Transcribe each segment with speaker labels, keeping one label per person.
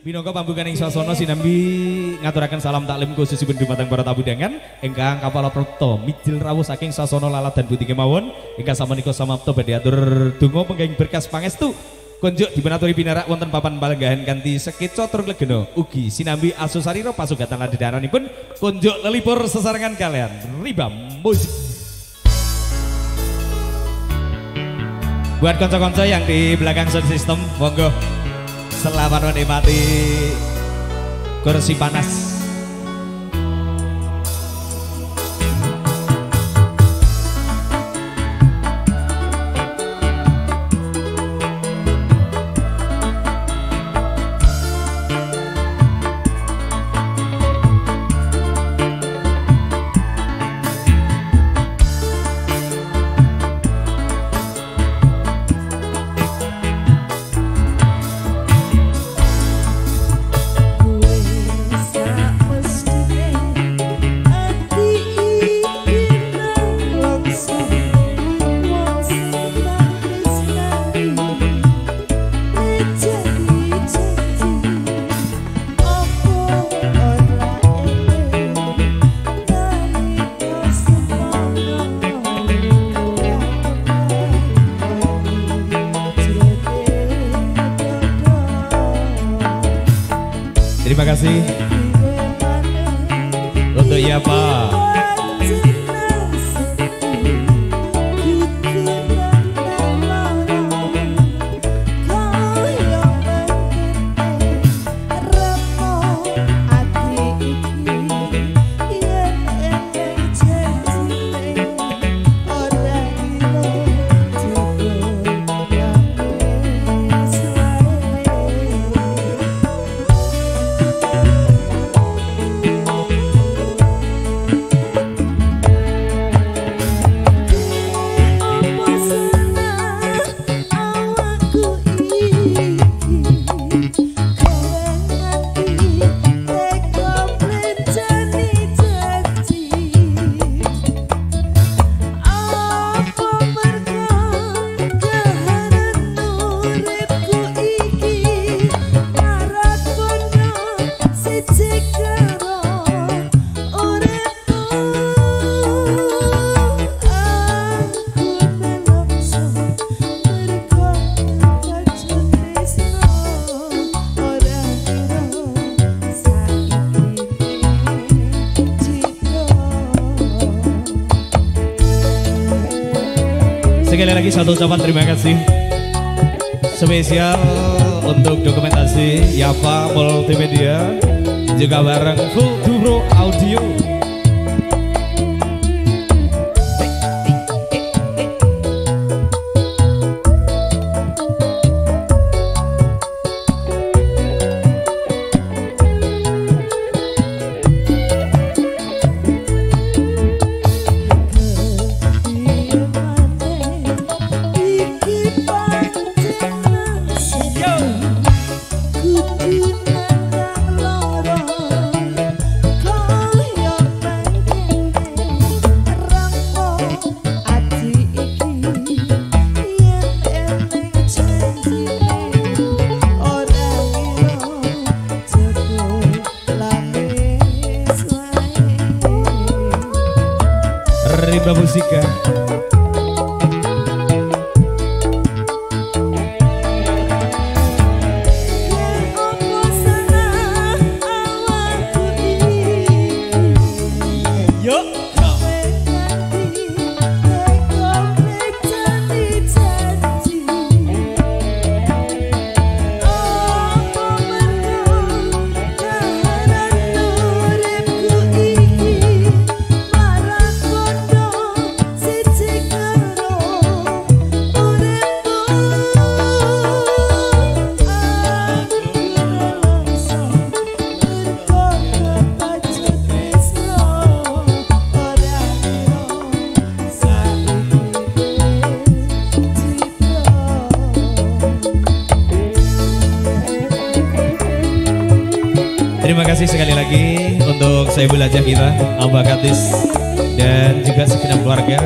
Speaker 1: Minangka pambukaning swasana sinambi ngaturaken salam taklim khususipun dumateng para tamu undangan ingkang kapala prapta mijil rawuh saking sasana lalat dan putih kemawon ingkang samenika samapta badhe atur donga pengging berkas pangestu konjuk dipunaturi pinarak wonten papan palenggahan kanthi sekeca tur legena ugi sinambi asusarira pasugatan ladhedaranipun konjuk lelipur sesarengan kalian Ribam Musik. Buat konco-konco yang di belakang sound system monggo selamat menikmati kursi panas. Terima kasih untuk ya Pak. Sekali lagi satu ucapan terima kasih spesial untuk dokumentasi Yapa Multimedia juga bareng Full Duro Audio. Ribam Musika. Terima kasih sekali lagi untuk saya belajar kita, Abah Katis dan juga segenap keluarga.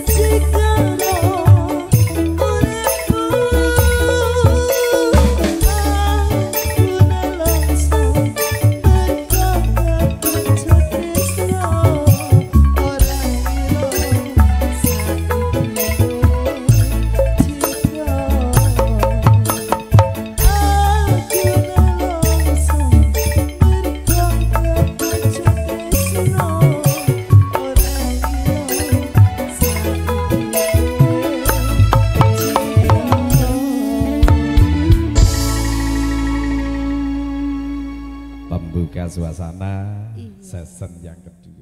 Speaker 1: Pembuka suasana season yang kedua.